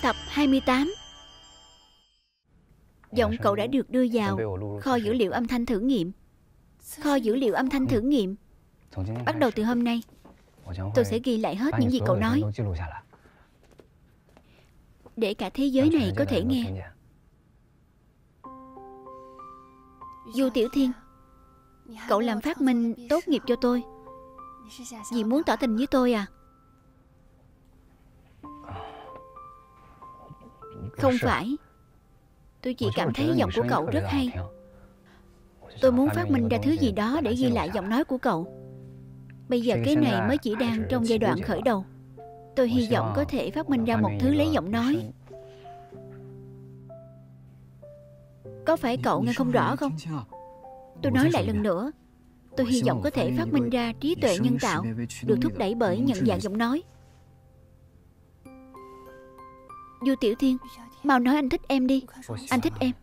Tập 28. Giọng cậu đã được đưa vào kho dữ liệu âm thanh thử nghiệm. Kho dữ liệu âm thanh thử nghiệm. Bắt đầu từ hôm nay, tôi sẽ ghi lại hết những gì cậu nói, để cả thế giới này có thể nghe. Du Tiểu Thiên, cậu làm phát minh tốt nghiệp cho tôi, vì muốn tỏ tình với tôi à? Không phải. Tôi chỉ cảm thấy giọng của cậu rất hay. Tôi muốn phát minh ra thứ gì đó để ghi lại giọng nói của cậu. Bây giờ cái này mới chỉ đang trong giai đoạn khởi đầu. Tôi hy vọng có thể phát minh ra một thứ lấy giọng nói. Có phải cậu nghe không rõ không? Tôi nói lại lần nữa. Tôi hy vọng có thể phát minh ra trí tuệ nhân tạo, được thúc đẩy bởi nhận dạng giọng nói. Du Tiểu Thiên, mau nói anh thích em đi. Anh thích em.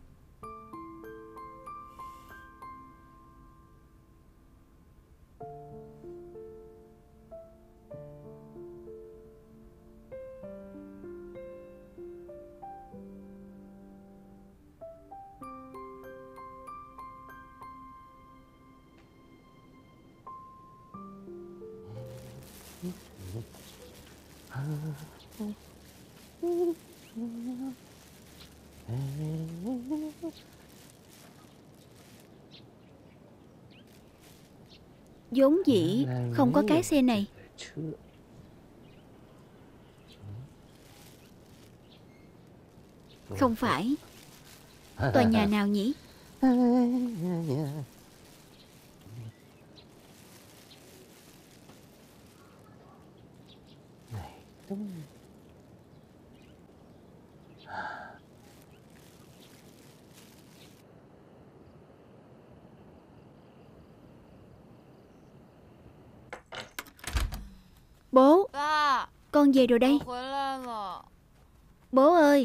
Vốn dĩ không có cái xe này. Không phải. Tòa nhà nào nhỉ? Bố, con về rồi đây. Bố ơi.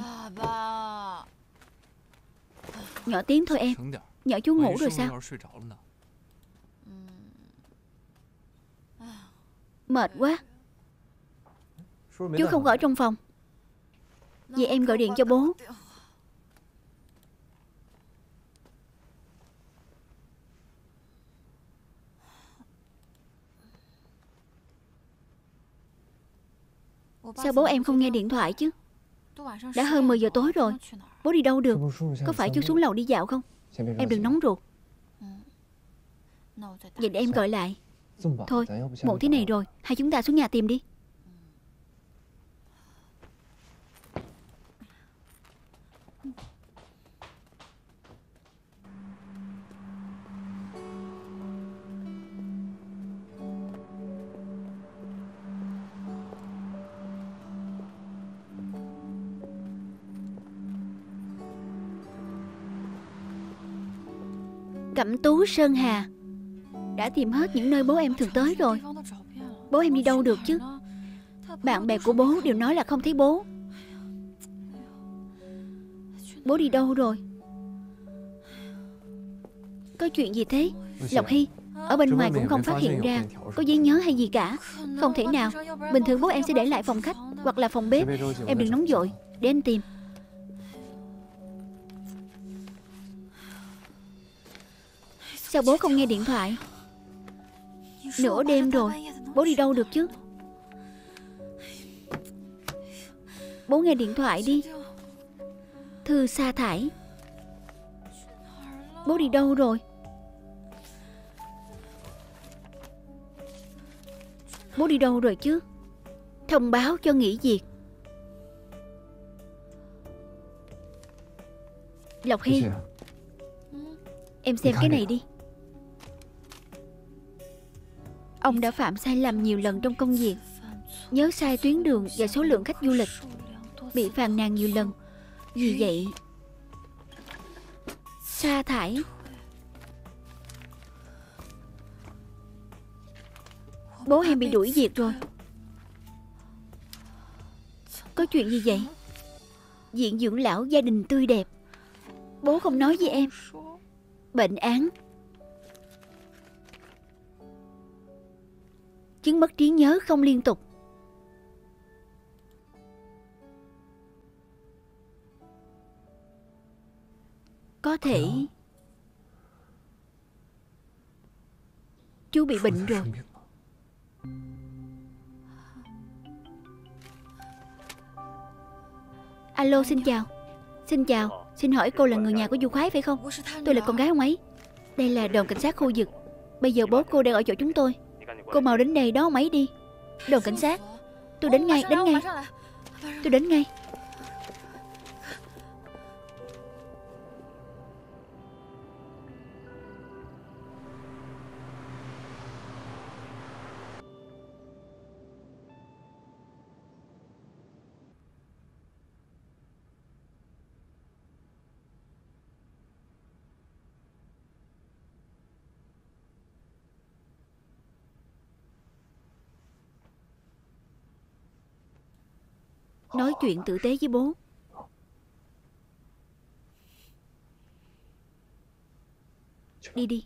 Nhỏ tiếng thôi em. Nhỏ chú ngủ rồi sao? Mệt quá. Chú không ở trong phòng. Vậy em gọi điện cho bố. Sao bố em không nghe điện thoại chứ? Đã hơn 10 giờ tối rồi. Bố đi đâu được? Có phải chú xuống lầu đi dạo không? Em đừng nóng ruột. Vậy để em gọi lại. Thôi, muộn thế này rồi, hai chúng ta xuống nhà tìm đi. Cẩm Tú Sơn Hà. Đã tìm hết những nơi bố em thường tới rồi. Bố em đi đâu được chứ? Bạn bè của bố đều nói là không thấy bố. Bố đi đâu rồi? Có chuyện gì thế? Lộc Hy, ở bên ngoài cũng không phát hiện ra có giấy nhớ hay gì cả. Không thể nào. Bình thường bố em sẽ để lại phòng khách hoặc là phòng bếp. Em đừng nóng vội, để anh tìm. Sao bố không nghe điện thoại? Nửa đêm rồi, bố đi đâu được chứ? Bố nghe điện thoại đi. Thư sa thải. Bố đi đâu rồi? Bố đi đâu rồi chứ? Thông báo cho nghỉ việc. Lộc Hy, em xem cái này đi. Ông đã phạm sai lầm nhiều lần trong công việc. Nhớ sai tuyến đường và số lượng khách du lịch. Bị phàn nàn nhiều lần. Vì vậy sa thải. Bố em bị đuổi việc rồi. Có chuyện gì vậy? Viện dưỡng lão gia đình tươi đẹp. Bố không nói với em. Bệnh án. Chứng mất trí nhớ không liên tục. Có thể chú bị bệnh rồi. Alo, xin chào. Xin chào, xin hỏi cô là người nhà của Du Khoái phải không? Tôi là con gái ông ấy. Đây là đồn cảnh sát khu vực. Bây giờ bố cô đang ở chỗ chúng tôi. Cô mau đến đây đón ông ấy đi. Đồn cảnh sát. Tôi đến ngay, đến ngay. Tôi đến ngay. Nói chuyện tử tế với bố. Đi đi.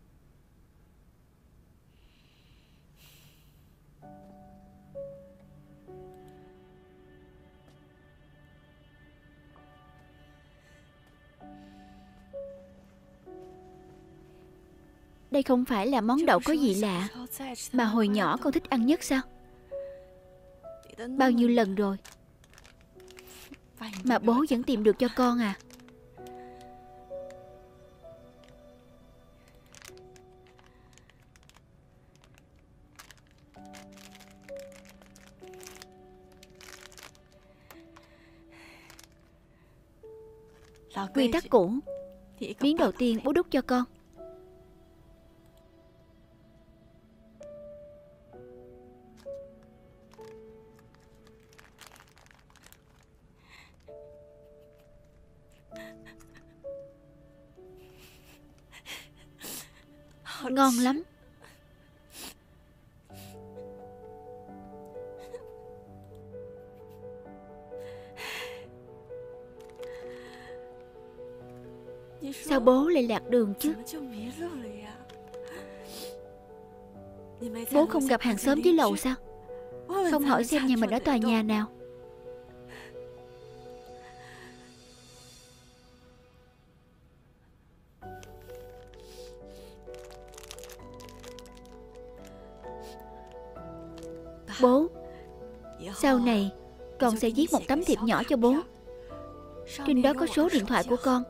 Đây không phải là món đậu có gì lạ mà hồi nhỏ con thích ăn nhất sao? Bao nhiêu lần rồi mà bố vẫn tìm được cho con à? Quy tắc cũ. Miếng đầu tiên bố đút cho con. Ngon lắm. Sao bố lại lạc đường chứ? Bố không gặp hàng xóm dưới lầu sao? Không hỏi xem nhà mình ở tòa nhà nào? Bố, sau này con sẽ viết một tấm thiệp nhỏ cho bố. Trên đó có số điện thoại của con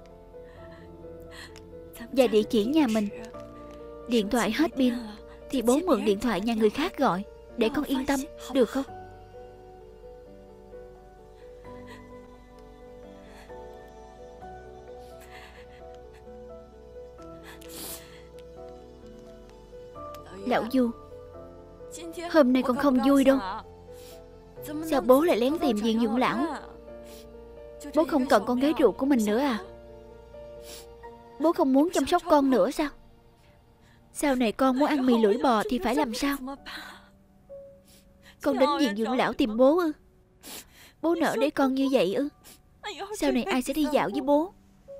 và địa chỉ nhà mình. Điện thoại hết pin thì bố mượn điện thoại nhà người khác gọi, để con yên tâm, được không? Lão Du, hôm nay con không vui đâu. Sao bố lại lén tìm Diện Dưỡng Lão? Bố không cần con gái ruột của mình nữa à? Bố không muốn chăm sóc con nữa sao? Sau này con muốn ăn mì lưỡi bò thì phải làm sao? Con đến Viện Dưỡng Lão tìm bố ư? Bố nỡ để con như vậy ư? Sau này ai sẽ đi dạo với bố?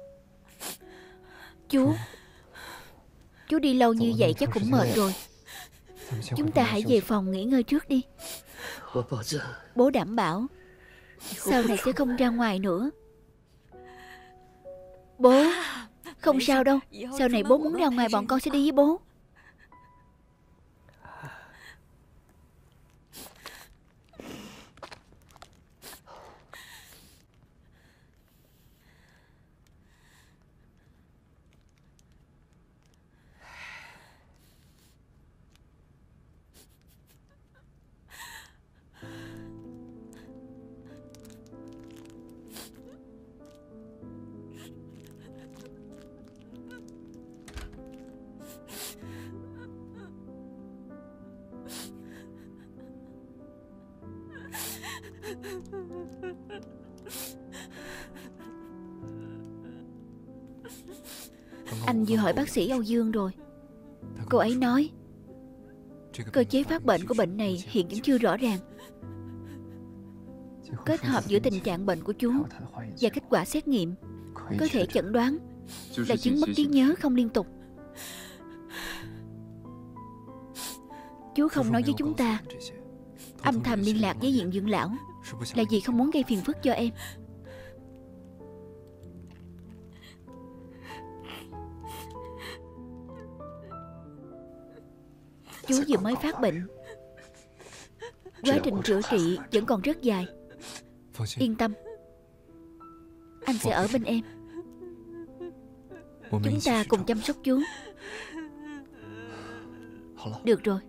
Chú đi lâu như vậy chắc cũng mệt rồi. Chúng ta hãy về phòng nghỉ ngơi trước đi. Bố đảm bảo sau này sẽ không ra ngoài nữa. Bố, không sao đâu. Sau này bố muốn ra ngoài bọn con sẽ đi với bố. Anh vừa hỏi bác sĩ Âu Dương rồi. Cô ấy nói cơ chế phát bệnh của bệnh này hiện vẫn chưa rõ ràng. Kết hợp giữa tình trạng bệnh của chú và kết quả xét nghiệm, có thể chẩn đoán là chứng mất trí nhớ không liên tục. Chú không nói với chúng ta, âm thầm liên lạc với Viện Dưỡng Lão, là vì không muốn gây phiền phức cho em. Chú vừa mới phát bệnh, quá trình chữa trị vẫn còn rất dài. Yên tâm, anh sẽ ở bên em. Chúng ta cùng chăm sóc chú. Được rồi.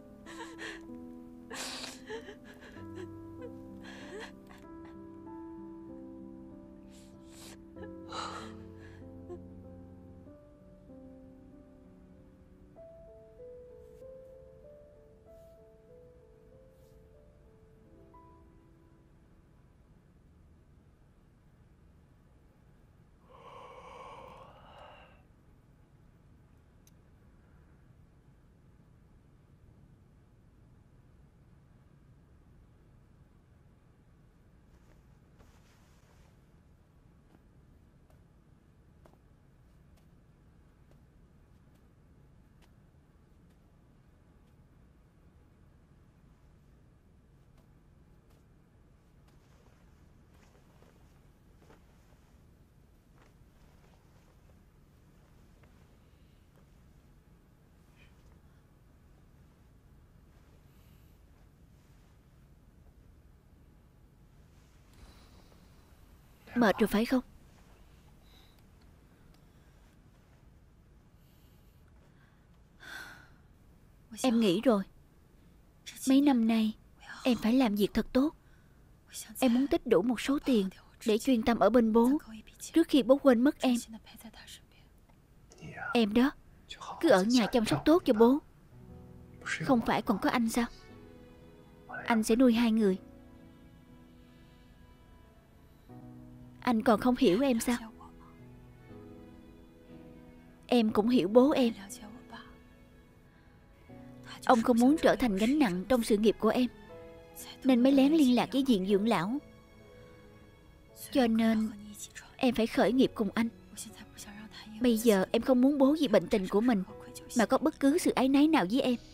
Mệt rồi phải không? Em nghĩ rồi. Mấy năm nay em phải làm việc thật tốt. Em muốn tích đủ một số tiền để chuyên tâm ở bên bố trước khi bố quên mất em. Em đó, cứ ở nhà chăm sóc tốt cho bố. Không phải còn có anh sao? Anh sẽ nuôi hai người. Anh còn không hiểu em sao? Em cũng hiểu bố em. Ông không muốn trở thành gánh nặng trong sự nghiệp của em, nên mới lén liên lạc với viện dưỡng lão. Cho nên em phải khởi nghiệp cùng anh. Bây giờ em không muốn bố vì bệnh tình của mình mà có bất cứ sự áy náy nào với em.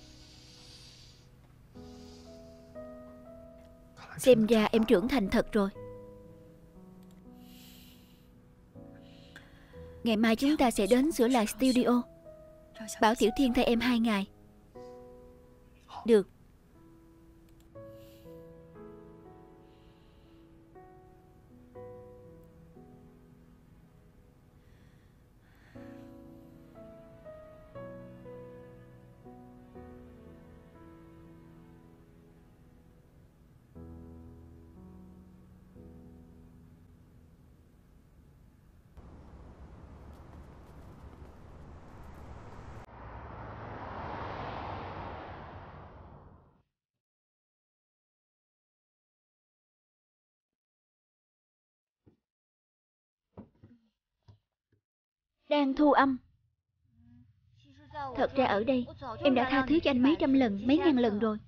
Xem ra em trưởng thành thật rồi. Ngày mai chúng ta sẽ đến sửa lại studio. Bảo Tiểu Thiên thay em 2 ngày. Được. Đang thu âm. Thật ra ở đây em đã tha thứ cho anh mấy trăm lần, mấy ngàn lần rồi.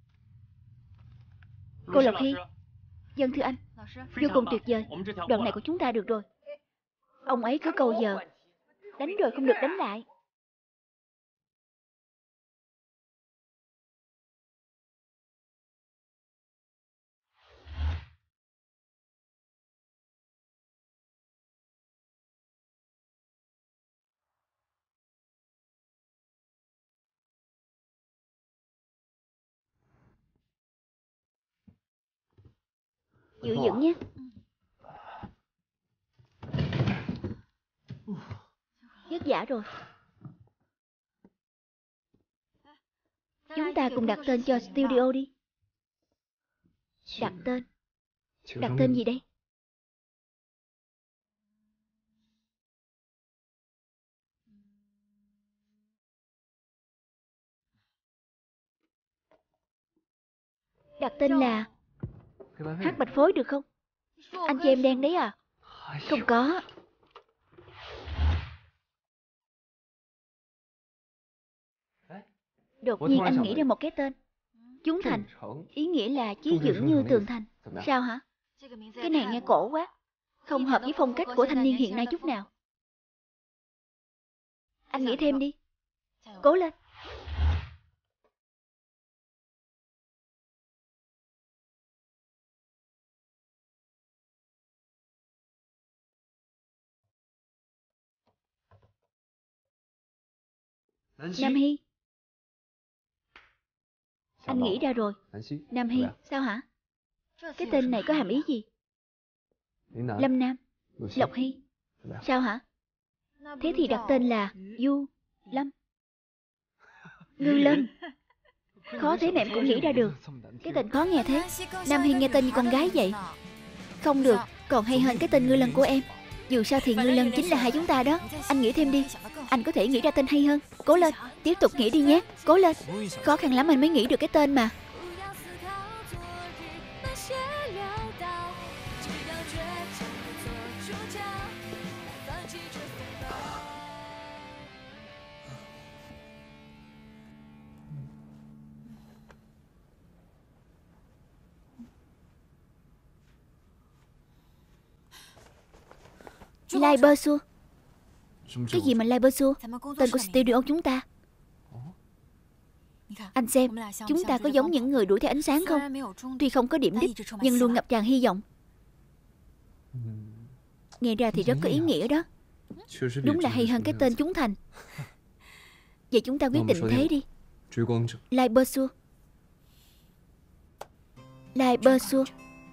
Cô Lộc Hy. Dân thưa anh. Vô cùng tuyệt vời. Đoạn này của chúng ta được rồi. Ông ấy cứ câu giờ. Đánh rồi không được đánh lại. Giữ vững nhé. Vất vả rồi. Chúng ta cùng đặt tên cho studio đi. Đặt tên. Đặt tên gì đây? Đặt tên là Hát Bạch Phối được không? Anh chị em đen đấy à? Không có. Đột nhiên anh nghĩ ra một cái tên. Chúng Thành. Ý nghĩa là chí vững như tường thành. Sao hả? Cái này nghe cổ quá. Không hợp với phong cách của thanh niên hiện nay chút nào. Anh nghĩ thêm đi. Cố lên. Nam Hy. Anh nghĩ ra rồi. Nam Hy, sao hả? Cái tên này có hàm ý gì? Lâm Nam, Lộc Hy. Sao hả? Thế thì đặt tên là Du Lâm, Ngư Lâm. Khó thế mà em cũng nghĩ ra được. Cái tên khó nghe thế. Nam Hy nghe tên như con gái vậy. Không được, còn hay hơn cái tên Ngư Lân của em. Dù sao thì Ngư Lân chính là hai chúng ta đó. Anh nghĩ thêm đi. Anh có thể nghĩ ra tên hay hơn. Cố lên, tiếp tục nghĩ đi nhé. Cố lên. Khó khăn lắm anh mới nghĩ được cái tên mà. Lai Bơ Xua. Cái gì mà Lai Bơ Xua? Tên của studio chúng ta. Anh xem, chúng ta có giống những người đuổi theo ánh sáng không? Tuy không có điểm đích, nhưng luôn ngập tràn hy vọng. Nghe ra thì rất có ý nghĩa đó. Đúng là hay hơn cái tên chúng thành. Vậy chúng ta quyết định thế đi. Lai Bơ Xua. Lai Bơ Xua.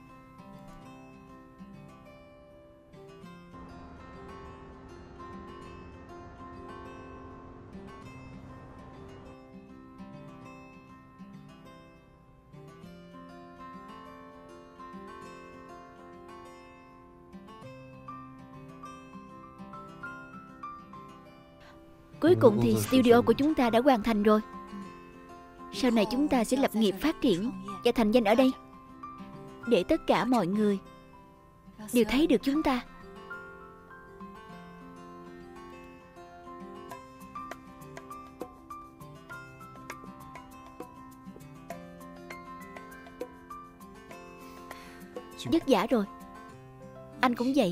Cuối cùng thì studio của chúng ta đã hoàn thành rồi. Sau này chúng ta sẽ lập nghiệp phát triển và thành danh ở đây, để tất cả mọi người đều thấy được chúng ta. Vất vả rồi. Anh cũng vậy.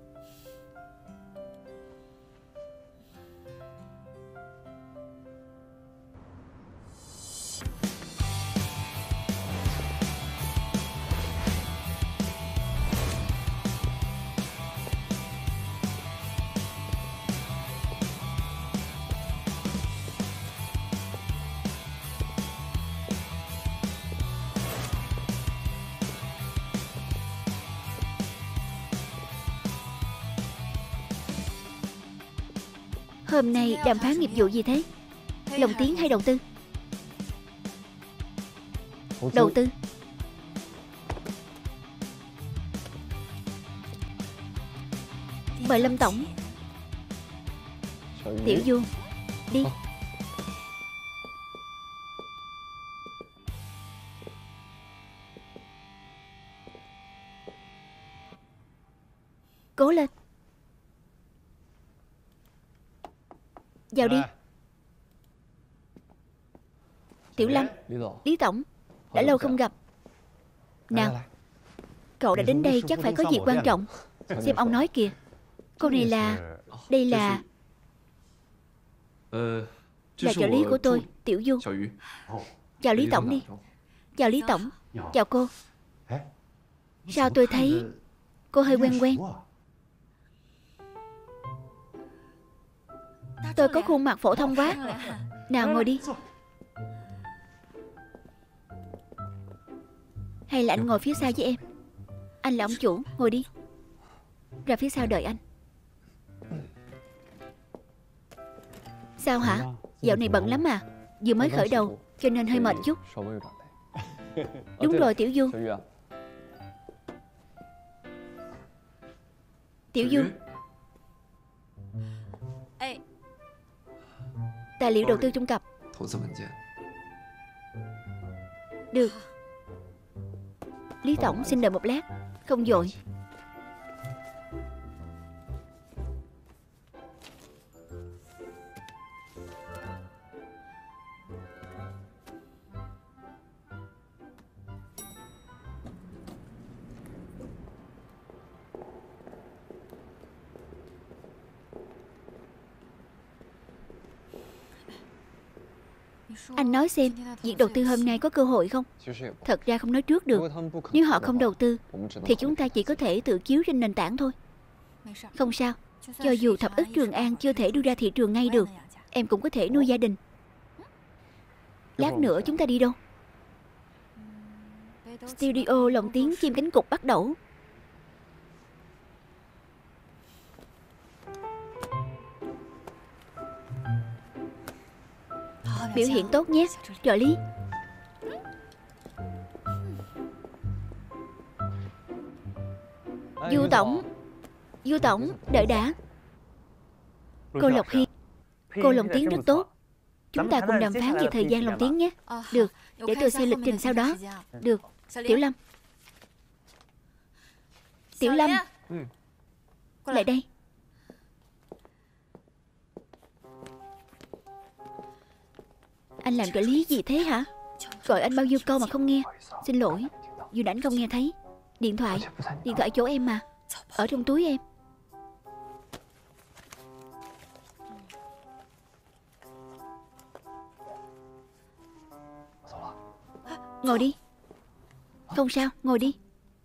Hôm nay đàm phán nghiệp vụ gì thế? Lồng tiếng hay đầu tư? Đầu tư. Mời Lâm tổng. Tiểu Du, đi. Cố lên. Vào đi. Tiểu Lâm, Lý tổng, đã lâu không gặp. Nào, cậu đã đến đây chắc phải có việc quan trọng. Xem ông nói kìa. Cô này là... Đây là trợ lý của tôi, Tiểu Du. Chào Lý tổng đi. Chào Lý tổng. Chào cô. Sao tôi thấy cô hơi quen quen? Tôi có khuôn mặt phổ thông quá. Nào ngồi đi. Hay là anh ngồi phía sau với em? Anh là ông chủ, ngồi đi. Ra phía sau đợi anh. Sao hả? Dạo này bận lắm à? Vừa mới khởi đầu cho nên hơi mệt chút. Đúng rồi Tiểu Du. Tiểu Du, tài liệu đầu tư trong cặp. Được. Lý tổng xin đợi một lát. Không vội. Anh nói xem, việc đầu tư hôm nay có cơ hội không? Thật ra không nói trước được. Nếu họ không đầu tư thì chúng ta chỉ có thể tự chiếu trên nền tảng thôi. Không sao. Cho dù thập ức Trường An chưa thể đưa ra thị trường ngay được, em cũng có thể nuôi gia đình. Lát nữa chúng ta đi đâu? Studio lồng tiếng chim cánh cụt bắt đầu. Biểu hiện tốt nhé, trợ lý. Du tổng, đợi đã. Cô Lộc Hy, cô lồng tiếng rất tốt. Chúng ta cùng đàm phán về thời gian lồng tiếng nhé. Được, để tôi xem lịch trình sau đó. Được, Tiểu Lâm. Tiểu Lâm, lại đây. Anh làm trợ lý gì thế hả? Gọi anh bao nhiêu câu mà không nghe. Xin lỗi, dù ảnh không nghe thấy. Điện thoại chỗ em mà. Ở trong túi em. Ngồi đi. Không sao, ngồi đi.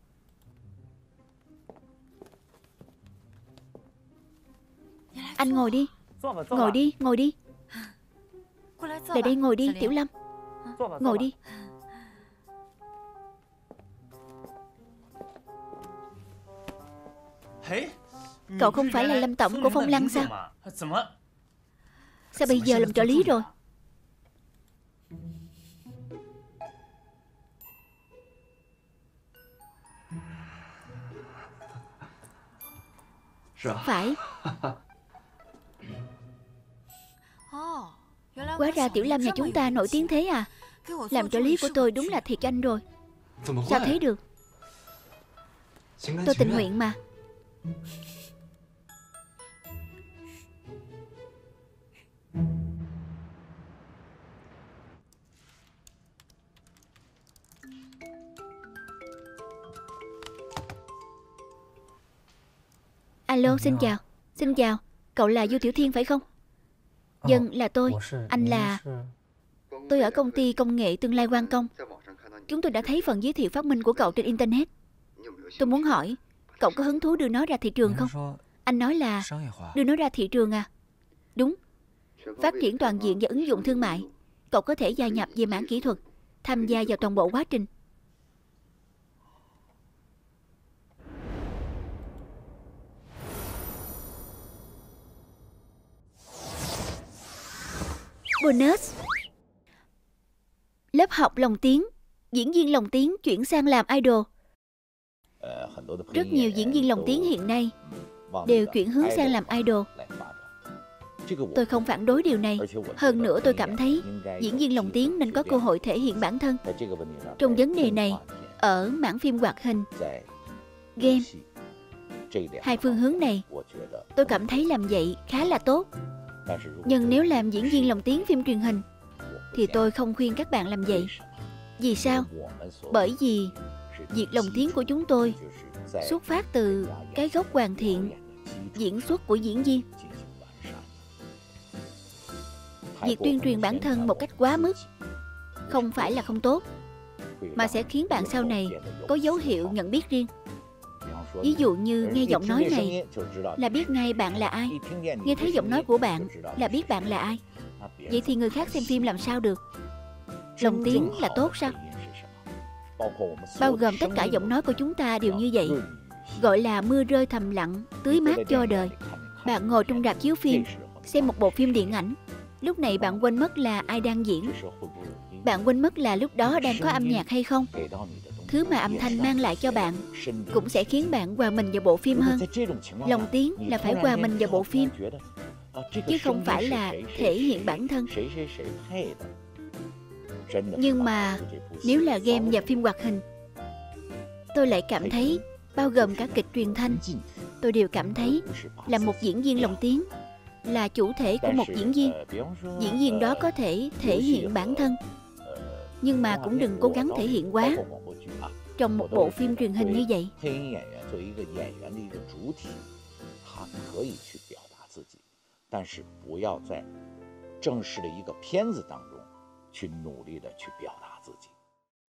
Anh ngồi đi. Ngồi đi. Lại đây ngồi đi, Tiểu Lâm. Ngồi đi. Cậu không phải là Lâm tổng của Phong Lăng sao? Sao bây giờ làm trợ lý rồi? Phải. Hóa ra Tiểu Lâm nhà chúng ta nổi tiếng thế à? Làm trợ lý của tôi đúng là thiệt anh rồi. Sao thế được? Tôi tình nguyện mà. Alo, xin chào. Xin chào. Cậu là Du Tiểu Thiên phải không? Dân, là tôi. Anh là... Tôi ở công ty công nghệ tương lai Quang Công. Chúng tôi đã thấy phần giới thiệu phát minh của cậu trên Internet. Tôi muốn hỏi, cậu có hứng thú đưa nó ra thị trường không? Anh nói là đưa nó ra thị trường à? Đúng. Phát triển toàn diện và ứng dụng thương mại. Cậu có thể gia nhập về mảng kỹ thuật, tham gia vào toàn bộ quá trình. Bonus. Lớp học lồng tiếng. Diễn viên lồng tiếng chuyển sang làm idol. Rất nhiều diễn viên lồng tiếng hiện nay đều chuyển hướng sang làm idol. Tôi không phản đối điều này. Hơn nữa tôi cảm thấy diễn viên lồng tiếng nên có cơ hội thể hiện bản thân. Trong vấn đề này, ở mảng phim hoạt hình, game, hai phương hướng này tôi cảm thấy làm vậy khá là tốt. Nhưng nếu làm diễn viên lồng tiếng phim truyền hình thì tôi không khuyên các bạn làm vậy. Vì sao? Bởi vì việc lồng tiếng của chúng tôi xuất phát từ cái gốc hoàn thiện diễn xuất của diễn viên. Việc tuyên truyền bản thân một cách quá mức không phải là không tốt, mà sẽ khiến bạn sau này có dấu hiệu nhận biết riêng. Ví dụ như nghe giọng nói này là biết ngay bạn là ai, nghe thấy giọng nói của bạn là biết bạn là ai. Vậy thì người khác xem phim làm sao được? Lồng tiếng là tốt sao? Bao gồm tất cả giọng nói của chúng ta đều như vậy. Gọi là mưa rơi thầm lặng, tưới mát cho đời. Bạn ngồi trong rạp chiếu phim, xem một bộ phim điện ảnh. Lúc này bạn quên mất là ai đang diễn. Bạn quên mất là lúc đó đang có âm nhạc hay không. Thứ mà âm thanh mang lại cho bạn cũng sẽ khiến bạn hòa mình vào bộ phim hơn. Lồng tiếng là phải hòa mình vào bộ phim, chứ không phải là thể hiện bản thân. Nhưng mà nếu là game và phim hoạt hình, tôi lại cảm thấy, bao gồm cả kịch truyền thanh, tôi đều cảm thấy là một diễn viên lồng tiếng là chủ thể của một diễn viên. Diễn viên đó có thể thể hiện bản thân, nhưng mà cũng đừng cố gắng thể hiện quá trong một bộ phim truyền hình như vậy.